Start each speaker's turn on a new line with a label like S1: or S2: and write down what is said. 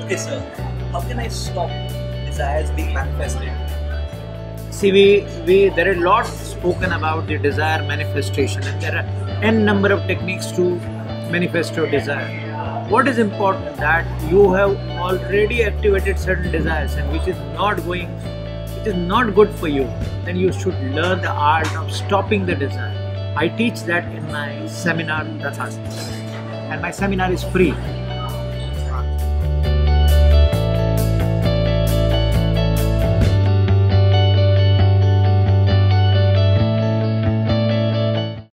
S1: Okay, sir. How can I stop desires being manifested?
S2: See, there are lots spoken about the desire manifestation, and there are n number of techniques to manifest your desire. What is important that you have already activated certain desires and which is not good for you, then you should learn the art of stopping the desire. I teach that in my seminar Tathastu, and my seminar is free.